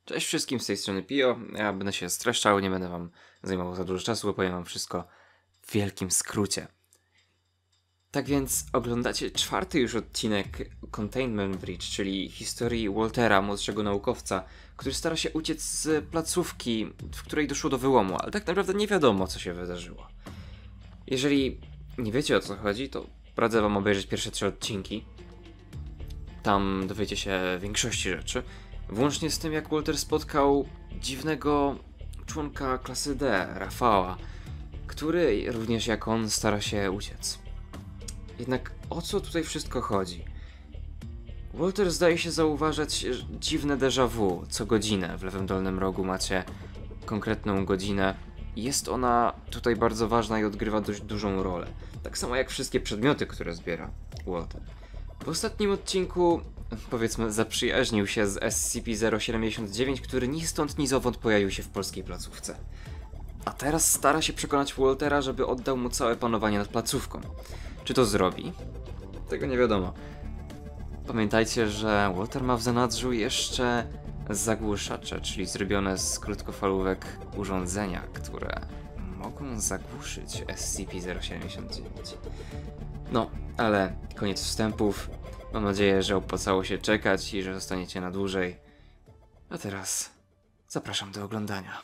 Cześć wszystkim, z tej strony Pio. Ja będę się streszczał, nie będę wam zajmował za dużo czasu, bo powiem wam wszystko w wielkim skrócie. Tak więc oglądacie czwarty już odcinek Containment Breach, czyli historii Waltera, młodszego naukowca, który stara się uciec z placówki, w której doszło do wyłomu, ale tak naprawdę nie wiadomo, co się wydarzyło. Jeżeli nie wiecie, o co chodzi, to radzę wam obejrzeć pierwsze 3 odcinki. Tam dowiecie się większości rzeczy. Włącznie z tym, jak Walter spotkał dziwnego członka klasy D, Rafała, który również jak on stara się uciec. Jednak o co tutaj wszystko chodzi? Walter zdaje się zauważać dziwne déjà vu. Co godzinę w lewym dolnym rogu macie konkretną godzinę. Jest ona tutaj bardzo ważna i odgrywa dość dużą rolę. Tak samo jak wszystkie przedmioty, które zbiera Walter. W ostatnim odcinku, powiedzmy, zaprzyjaźnił się z SCP-079, który ni stąd ni zowąd pojawił się w polskiej placówce. A teraz stara się przekonać Waltera, żeby oddał mu całe panowanie nad placówką. Czy to zrobi? Tego nie wiadomo. Pamiętajcie, że Walter ma w zanadrzu jeszcze zagłuszacze, czyli zrobione z krótkofalówek urządzenia, które mogą zagłuszyć SCP-079. No, ale koniec wstępów. Mam nadzieję, że opłacało się czekać i że zostaniecie na dłużej. A teraz zapraszam do oglądania.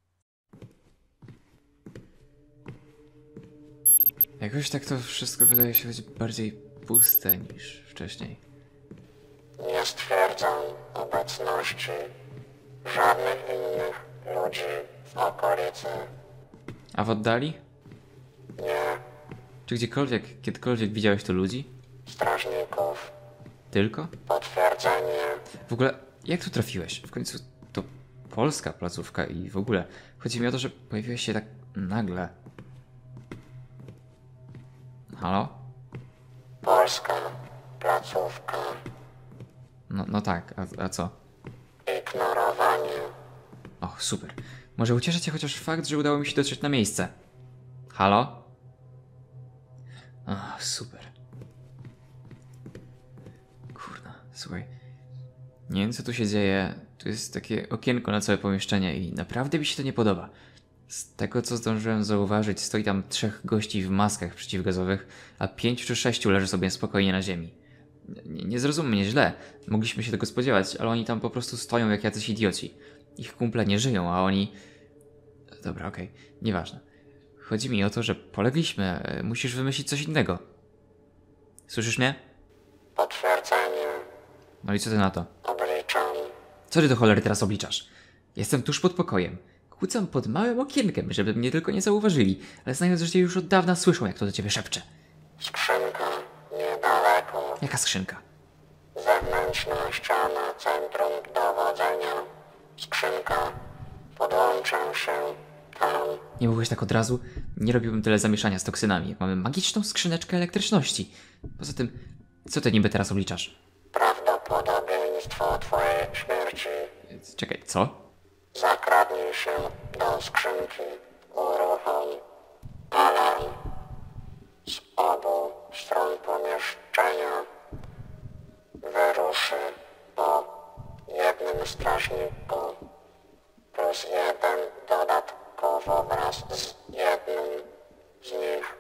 Jakoś tak to wszystko wydaje się być bardziej puste niż wcześniej. Nie stwierdzam obecności żadnych innych ludzi w okolicy. A w oddali? Nie Czy gdziekolwiek, kiedykolwiek widziałeś tu ludzi? strażników. Tylko? Potwierdzenie. W ogóle, jak tu trafiłeś? W końcu to polska placówka i w ogóle. Chodzi mi o to, że pojawiłeś się tak nagle. Halo? Polska placówka. No tak, a co? Ignorowanie. O, super. Może ucieszy cię chociaż fakt, że udało mi się dotrzeć na miejsce. Halo? O, super. Kurna, słuchaj. Nie wiem, co tu się dzieje. Tu jest takie okienko na całe pomieszczenie i naprawdę mi się to nie podoba. Z tego, co zdążyłem zauważyć, stoi tam 3 gości w maskach przeciwgazowych, a 5 czy 6 leży sobie spokojnie na ziemi. Nie zrozum mnie źle. Mogliśmy się tego spodziewać, ale oni tam po prostu stoją jak jacyś idioci. Ich kumple nie żyją, a oni... Dobra, okej. Nieważne. Chodzi mi o to, że polegliśmy. Musisz wymyślić coś innego. Słyszysz mnie? Potwierdzenie. No i co ty na to? Obliczam. Co ty do cholery teraz obliczasz? Jestem tuż pod pokojem. Kłócam pod małym okienkiem, żeby mnie tylko nie zauważyli, ale znając życie już od dawna słyszą, jak to do ciebie szepcze. Skrzynka niedaleko. Jaka skrzynka? Zewnętrzna ściana centrum dowodzenia. Skrzynka. Podłączę się tam. Nie mówiłeś tak od razu? Nie robiłbym tyle zamieszania z toksynami, jak mamy magiczną skrzyneczkę elektryczności. Poza tym, co ty niby teraz obliczasz? Prawdopodobieństwo twojej śmierci. Czekaj, co? Zakradnij się do skrzynki. Uruchom alarm. Z obu stron pomieszczenia wyruszy po jednym strażniku plus 1 dodatkowo wraz z jednym z nich.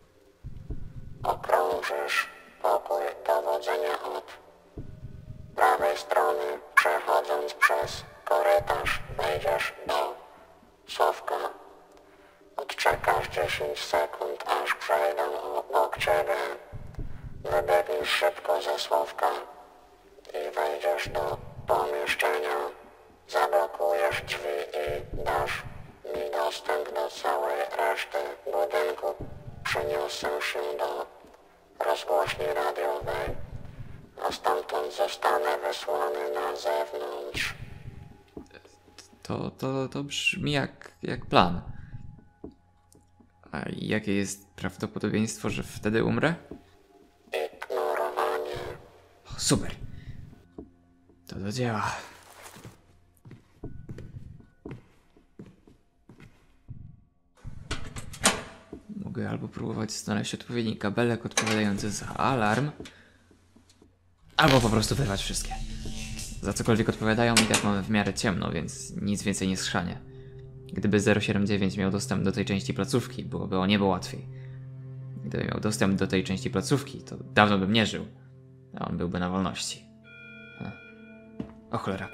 Okrążysz pokój dowodzenia od prawej strony, przechodząc przez korytarz wejdziesz do schowka. Odczekasz 10 sekund, aż przejdą obok ciebie. Wybiegniesz szybko ze schowka i wejdziesz do pomieszczenia. Zablokujesz drzwi i dasz mi dostęp do całej reszty budynku. Przeniosę się do rozgłośni radiowej, a stamtąd zostanę wysłany na zewnątrz. To brzmi jak plan. A jakie jest prawdopodobieństwo, że wtedy umrę? Ignorowanie. O, super. To do dzieła. Mogę albo próbować znaleźć odpowiedni kabelek odpowiadający za alarm, albo po prostu wyrwać wszystkie. Za cokolwiek odpowiadają i tak mamy w miarę ciemno, więc nic więcej nie schrzanie. Gdyby 079 miał dostęp do tej części placówki, byłoby o niebo łatwiej. Gdyby miał dostęp do tej części placówki, to dawno bym nie żył. A on byłby na wolności. O cholera.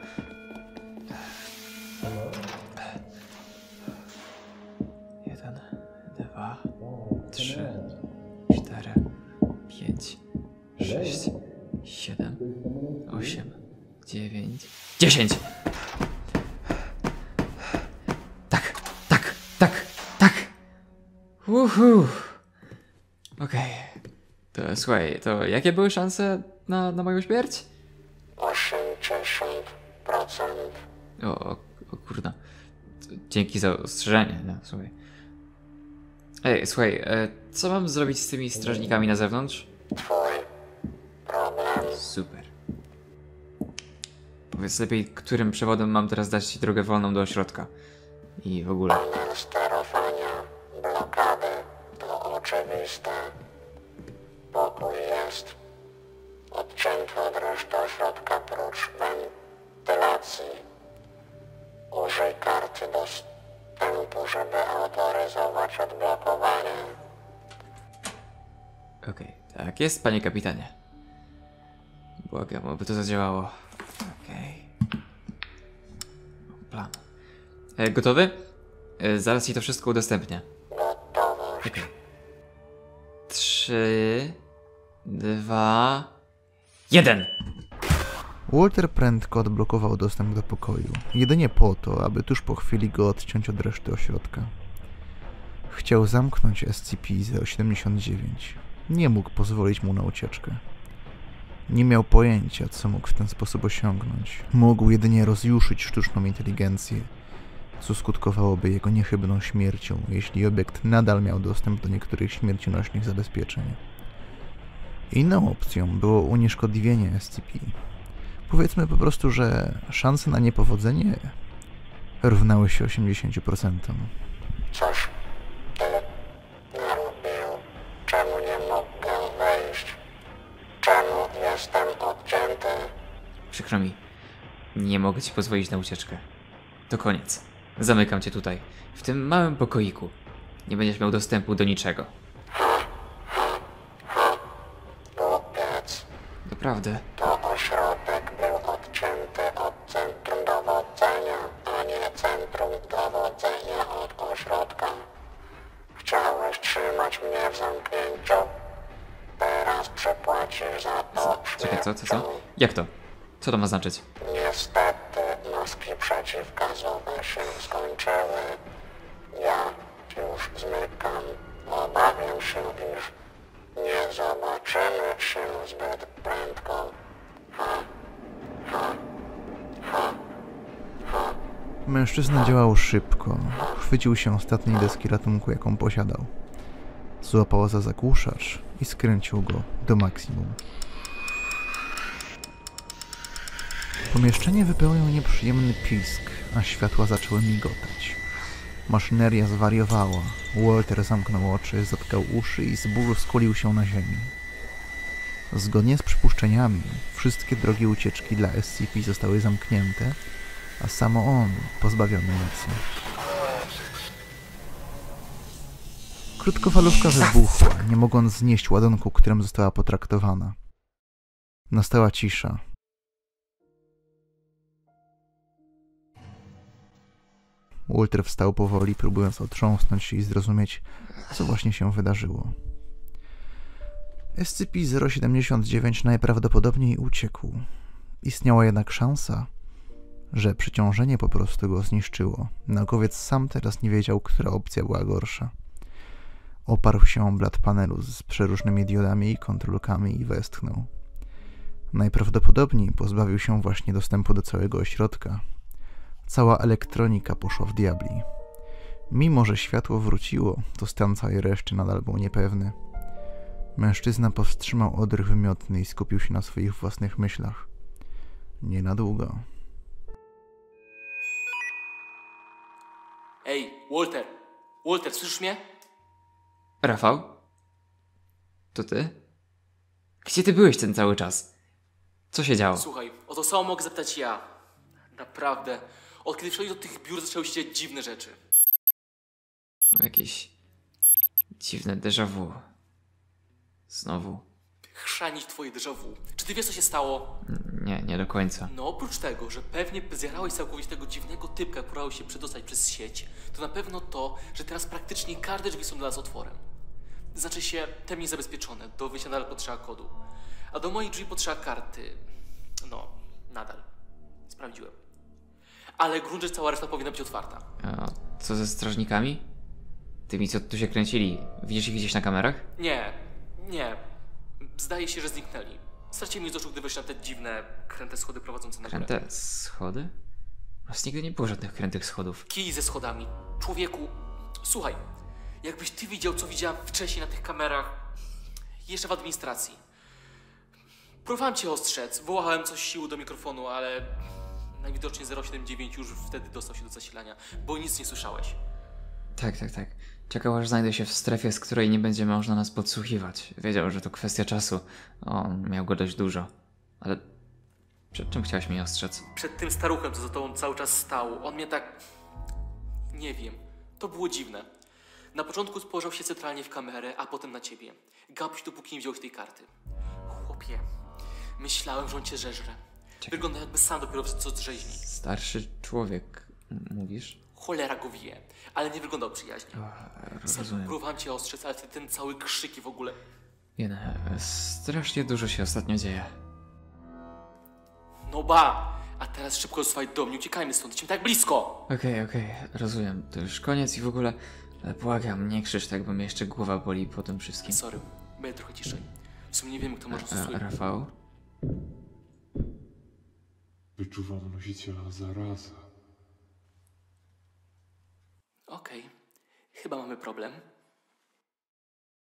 Jeden, dwa, trzy, 4, 5, 6, 7, 8, 9, 10! Tak, tak, tak, tak! Uhu! Okej. To słuchaj, to jakie były szanse na moją śmierć? 80%. O kurna. Dzięki za ostrzeżenie, no, słuchaj. Ej, słuchaj, co mam zrobić z tymi strażnikami na zewnątrz? Twój problem. Super. Powiedz lepiej, którym przewodem mam teraz dać ci drogę wolną do ośrodka. I w ogóle. Panel sterowania. Blokady. To oczywiste. Pokój jest odcięty od reszty ośrodka prócz wentylacji. Użyj karty dostępu, żeby autoryzować odblokowanie. Okej, tak jest, panie kapitanie. Błagam, aby to zadziałało. Okej. Plan. Gotowy? Zaraz ci to wszystko udostępnię. Gotowość. Okej. 3, 2, 1! Walter prędko odblokował dostęp do pokoju, jedynie po to, aby tuż po chwili go odciąć od reszty ośrodka. Chciał zamknąć SCP-079. Nie mógł pozwolić mu na ucieczkę. Nie miał pojęcia, co mógł w ten sposób osiągnąć. Mógł jedynie rozjuszyć sztuczną inteligencję, co skutkowałoby jego niechybną śmiercią, jeśli obiekt nadal miał dostęp do niektórych śmiercionośnych zabezpieczeń. Inną opcją było unieszkodliwienie SCP. Powiedzmy po prostu, że szanse na niepowodzenie równały się 80%. Coś ty narobił. Czemu nie mogę wejść? Czemu jestem odcięty? Przykro mi. Nie mogę ci pozwolić na ucieczkę. To koniec. Zamykam cię tutaj, w tym małym pokoiku. Nie będziesz miał dostępu do niczego. Głupiec. Naprawdę. To ośrodek był odcięty od centrum dowodzenia, a nie centrum dowodzenia od ośrodka. Chciałeś trzymać mnie w zamknięciu? Teraz przepłacisz za to Czekaj, co? śmiercią. Jak to? Co to ma znaczyć? Niestety maski przeciwgazowe się skończyły. Ja już zmykam. Obawiam się, iż nie zobaczymy się zbyt prędko. Mężczyzna działał szybko. Chwycił się ostatniej deski ratunku, jaką posiadał. Złapał za zagłuszacz i skręcił go do maksimum. Pomieszczenie wypełniał nieprzyjemny pisk, a światła zaczęły migotać. Maszyneria zwariowała. Walter zamknął oczy, zatkał uszy i z bólu skulił się na ziemi. Zgodnie z przypuszczeniami, wszystkie drogi ucieczki dla SCP zostały zamknięte, a samo on pozbawiony mocy. Krótkofalówka wybuchła, nie mogąc znieść ładunku, którym została potraktowana. Nastała cisza. Walter wstał powoli, próbując otrząsnąć się i zrozumieć, co właśnie się wydarzyło. SCP-079 najprawdopodobniej uciekł. Istniała jednak szansa, że przeciążenie po prostu go zniszczyło. Naukowiec sam teraz nie wiedział, która opcja była gorsza. Oparł się o blat panelu z przeróżnymi diodami i kontrolkami i westchnął. Najprawdopodobniej pozbawił się właśnie dostępu do całego ośrodka. Cała elektronika poszła w diabli. Mimo że światło wróciło, to stan całej reszty nadal był niepewny. Mężczyzna powstrzymał oddech wymiotny i skupił się na swoich własnych myślach. Nie na długo. Ej, Walter! Walter, słyszysz mnie? Rafał? To ty? Gdzie ty byłeś ten cały czas? Co się działo? Słuchaj, o to samo mogę zapytać ja. Naprawdę. Od kiedy wszedłeś do tych biur, zaczęły się dziać dziwne rzeczy. Jakieś dziwne déjà vu. Znowu. Chrzanić twoje déjà vu. Czy ty wiesz, co się stało? Nie do końca. No oprócz tego, że pewnie zjarałeś całkowicie tego dziwnego typka, jak próbował się przedostać przez sieć, to na pewno to, że teraz praktycznie każde drzwi są dla nas otworem. Znaczy się, te mniej zabezpieczone, do wyjścia nadal potrzeba kodu. A do moich drzwi potrzeba karty. No, nadal. Sprawdziłem. Ale grunt, że cała reszta powinna być otwarta. A co ze strażnikami? Tymi, co tu się kręcili. Widzisz ich gdzieś na kamerach? Nie. Zdaje się, że zniknęli. Stracili mi z oczu, gdy weszli na te dziwne, kręte schody prowadzące na górę. Kręte schody? U nas nigdy nie było żadnych krętych schodów. Kij ze schodami. Człowieku, słuchaj, jakbyś ty widział, co widziałem wcześniej na tych kamerach, jeszcze w administracji. Próbowałem cię ostrzec, wołałem coś siły do mikrofonu, ale najwidoczniej 079 już wtedy dostał się do zasilania, bo nic nie słyszałeś. Tak. Czekał, aż znajdę się w strefie, z której nie będzie można nas podsłuchiwać. Wiedział, że to kwestia czasu. On miał go dość dużo. Ale przed czym chciałeś mnie ostrzec? Przed tym staruchem, co za tobą cały czas stał, on mnie tak... Nie wiem, to było dziwne. Na początku spojrzał się centralnie w kamerę, a potem na ciebie. Gapił, dopóki nie wziąłeś tej karty. Chłopie, myślałem, że on cię żeżre. Wygląda, jakby sam dopiero co drzeźni. Starszy człowiek, mówisz? Cholera go wie, ale nie wyglądał przyjaźnie. Rozumiem. Próbowałem cię ostrzec, ale ten cały krzyk i w ogóle... Strasznie dużo się ostatnio dzieje. No ba! A teraz szybko zostawaj do mnie, uciekajmy stąd, jesteśmy tak blisko! Okej, rozumiem. To już koniec i w ogóle... Błagam, nie krzycz tak, bo mnie jeszcze głowa boli po tym wszystkim. Sorry, będę trochę ciszej. W sumie nie wiem, kto może stosunku. Rafał? Wyczuwam nosiciela zarazy. Okej, chyba mamy problem.